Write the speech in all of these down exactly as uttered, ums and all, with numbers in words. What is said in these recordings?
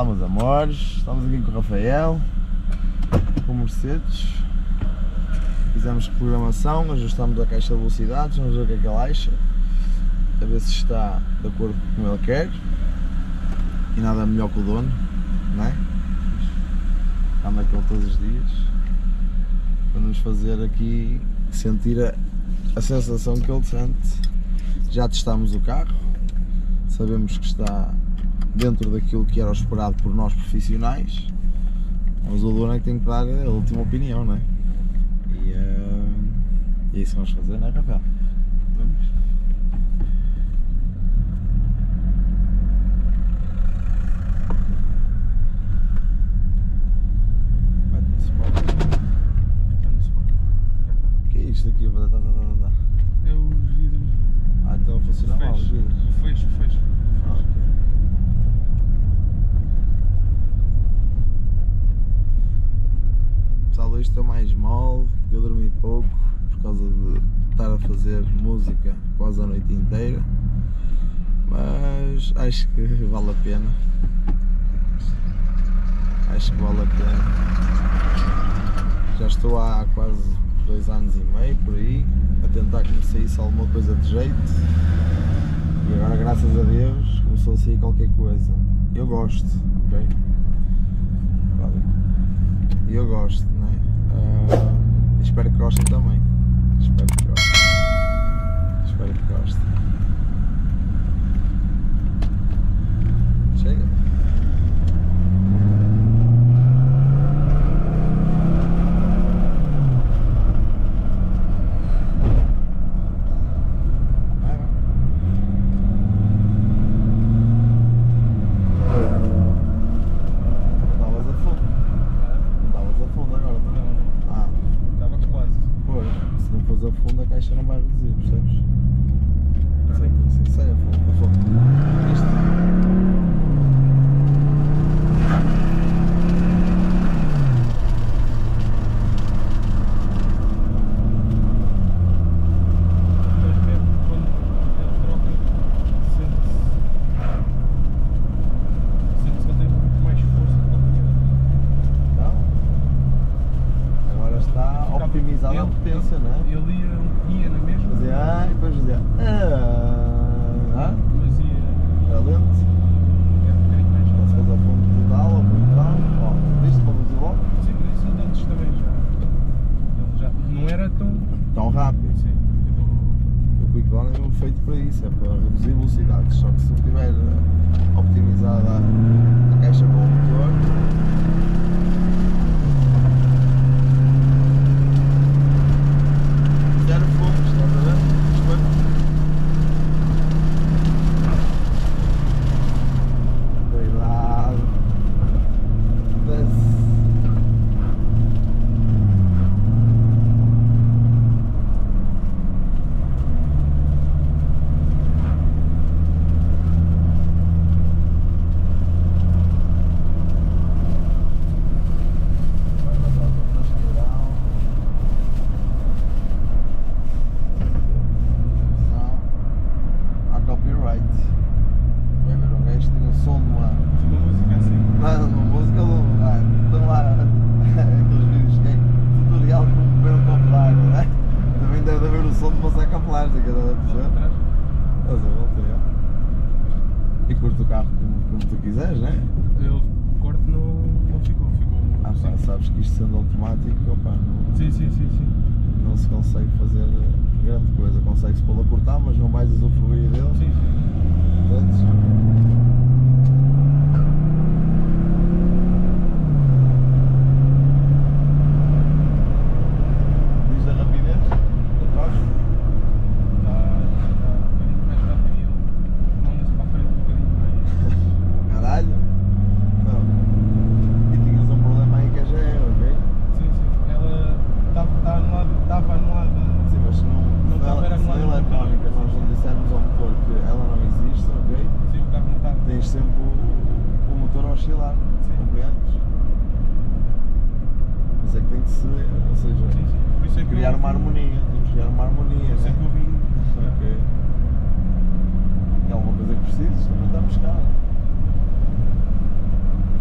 Olá meus amores, estamos aqui com o Rafael, com o Mercedes. Fizemos programação, ajustamos a caixa de velocidades, vamos ver o que é que ele acha, a ver se está de acordo com como ele quer. E nada melhor que o dono, não é? Anda com ele todos os dias para nos fazer aqui sentir a, a sensação que ele sente. Já testámos o carro, sabemos que está dentro daquilo que era o esperado por nós profissionais, mas o dono é que tem que dar a última opinião, não é? E uh, é isso que vamos fazer, não é, Rafael? Vamos. Vai no suporte. Está no suporte. Já está. O que é isto aqui? Tá, tá, tá, tá, tá. É os vidros. Ah, então funciona mal os vidros. O fecho, o fecho. Ah, ok. Pessoal, hoje estou mais mole, eu dormi pouco por causa de estar a fazer música quase a noite inteira, mas acho que vale a pena, acho que vale a pena. Já estou há quase dois anos e meio por aí a tentar que me saísse alguma coisa de jeito e agora, graças a Deus, começou a sair qualquer coisa. Eu gosto, ok? E eu gosto, não é? Uh, espero que gostem também. Espero que gostem. Espero que gostem. Chega. A fundo a caixa não vai reduzir, percebes? Sei, sim, sei, a fundo, a fundo. Isto. Mas mesmo quando ele troca, sente-se. Sente-se que ele tem muito mais força do que Não? Agora está optimizada a potência, não é? Ele ia, ia na mesma. Fazia ah, e depois fazia ah, ah, Mas ia. era lento. É um bocadinho mais Se lento. fosse a fundo pedal ou pedal, ó, viste para reduzir logo? Sim, mas isso antes também já. Ele já não era tão. Tão rápido. Sim. O Quick Down é mesmo feito para isso, é para reduzir velocidades, só que se tiver optimizada a caixa com o motor, zero fomos, estás a ver? Isto foi. Cuidado. Desce. Vai passar por uma esqueirão. Não. Há copyright. Vai ver um gajo que tem o som de uma. Uma música assim. Não, uma música do. Ah, estão lá aqueles vídeos que é tutorial de como beber um copo de água, não é? Também deve haver o som de uma saca plástica, estás a perceber? Atrás. Estás a volta, é. E curto o carro como, como tu quiseres, não é? Eu corto não, não ficou, ficou. Ah pá, sabes que isto sendo automático, opá, não, Sim, sim, sim, sim. não se consegue fazer grande coisa. Consegue-se pô-lo a cortar, mas não vais usufruir dele. Sim, sim. Entendes? Diz a rapidez da troca. Está, está um bocadinho mais rápido e ele manda-se para a frente um bocadinho mais. Caralho! Não. E tinhas um problema aí que a G E, ok? Sim, sim. Ela estava tá anulada, estava anulada. Sim, mas se não, Não se estava ela- era se na anulada no eletrónica motor. nós não dissermos ao motor que ela não existe, ok? Sim, o carro não está. Tens sempre o, o motor a oscilar, Sim. compreendes? Mas é que tem que se, ou seja, Sim, sim. Por isso é que criar eu- uma harmonia, temos que criar uma harmonia, Por isso é né? que eu vim. Ok. E alguma coisa que precises, também estamos cá.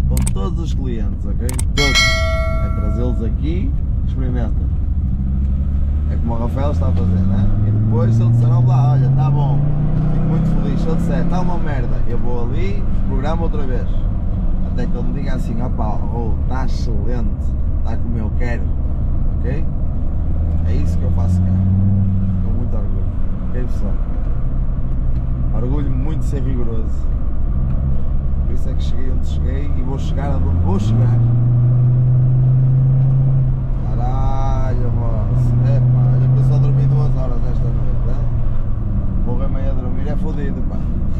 com todos os clientes, ok? Todos. É trazê-los aqui, experimenta. É como o Rafael está a fazer, né? E depois se ele disser, lá, olha, está bom, fico muito feliz. Se ele disser, está uma merda, eu vou ali, programa outra vez. Até que ele me diga assim, opá, Raul, está excelente, está como eu quero, ok? É isso que eu faço cá, com muito orgulho, ok pessoal? Orgulho muito de ser rigoroso. Por isso é que cheguei onde cheguei e vou chegar aonde vou chegar. Caralho, moço, é pá, olha que eu só dormi duas horas esta noite, né? Morrer meio a dormir é fodido, pá.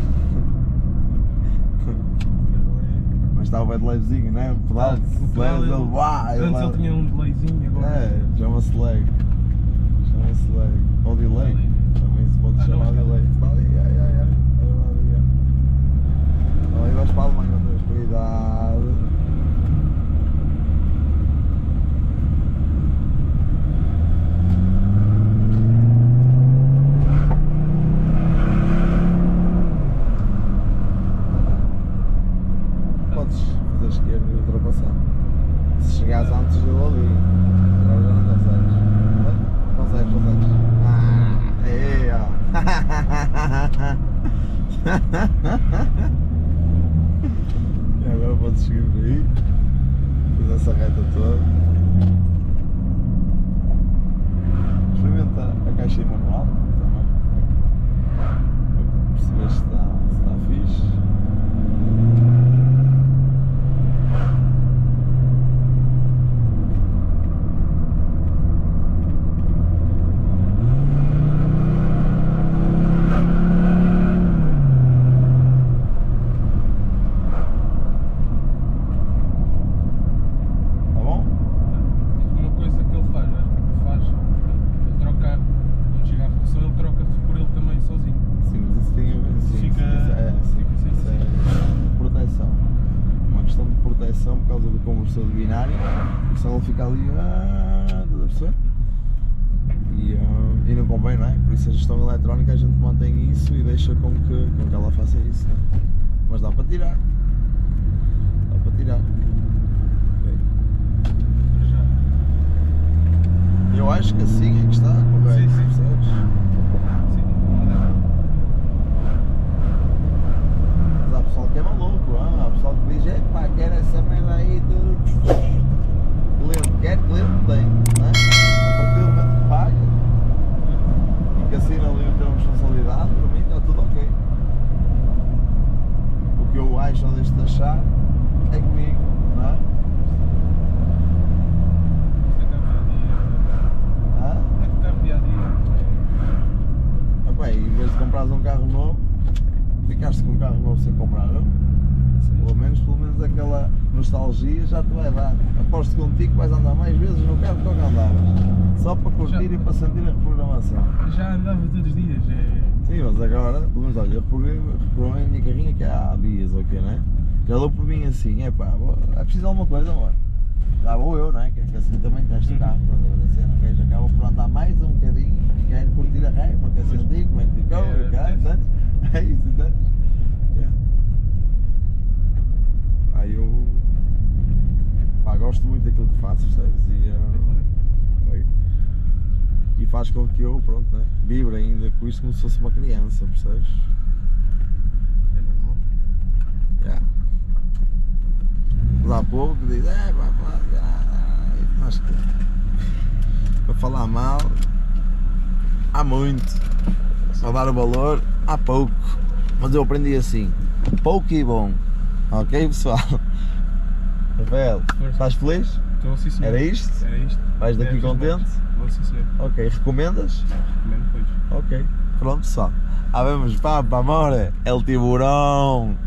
Mas estava bem de levezinho, né? Um pedal, Um pedal, leve, ele- ele, uá, ele Antes ele leva. tinha um delayzinho, agora. É, chama-se lag. Chama-se lag. Ou delay. Delay. Também se pode Ah, chamar não, delay. Está ali, ai, ai, ai. É verdade, ai. Olha, vais para a Alemanha outra vez, cuidado. Podes fazer esquerda e ultrapassar. Se chegares antes dele ali, agora já não consegues. Consegues, consegues. Ah, aí, ó. E agora podes seguir por aí. Fiz essa reta toda. Experimenta a caixa em manual também. Para perceber se está, se está fixe. Tá bom? Uma coisa que ele faz, ele faz, ele troca, quando chega à rotação, ele troca-se por ele também sozinho. Sim, mas isso tem a ver. Sim, Fica- isso é, sim, fica sempre isso é proteção. Uma questão de proteção por causa do conversor de binário. Senão ele fica ali. Ah, estás a perceber? E, ah, e não convém, não é? Por isso a gestão eletrónica a gente mantém isso e deixa com que, com que ela faça isso. Não é? Mas dá para tirar. Dá para tirar. Ok? Já. Eu acho que assim é que está correto, Sim, sim. percebes? Sim, não dá. Mas há pessoal que é maluco, ah, há pessoal que diz, é pá, quero essa merda aí de cliente, quer, cliente tem, não é? A partir do momento que paga e que assina ali o termo de responsabilidade, para mim está tudo ok. O que eu acho ou deixo de achar é comigo, não é? Isto é carro dia a dia. Ah? É que carro dia a dia. Ah, bem, em vez de comprares um carro novo, ficaste com um carro novo sem comprar, não? Pelo menos, pelo menos aquela nostalgia já te vai dar. Aposto contigo que vais andar mais vezes no carro do que andavas. Só para curtir Já. e para sentir a reprogramação. Já andava todos os dias. É... Sim, mas agora, pelo menos, olha, eu reprogramei a minha carrinha que há dias, ok, não é? Já dou por mim assim, é pá, vou- é preciso de alguma coisa, amor. Já vou eu, não é? Que é que assim também tens o carro, estás a ver a cena? Que aí já acaba por andar mais um bocadinho e quero curtir a ré, porque é sentir como é que ficou, É, e cá, entendes? entendes? É isso, entendes? Yeah. Aí eu pá, gosto muito daquilo que faço, percebes? E, ah, oi. E faz com que eu, pronto, né? Vibre ainda com isto como se fosse uma criança, percebes? É normal. Yeah. Mas há povo que diz, é pá, pá, ah, acho que para falar mal há muito, para dar o valor há pouco, mas eu aprendi assim, pouco e bom, ok pessoal? Rafael, Força. estás feliz? Então, sim, senhor. Era isto? Era isto. Vais daqui É, fiz contente? mais. Vou sim, senhor. Ok, recomendas? Recomendo depois. Ok, pronto pessoal, ah, vamos, papá, amor, el tiburão!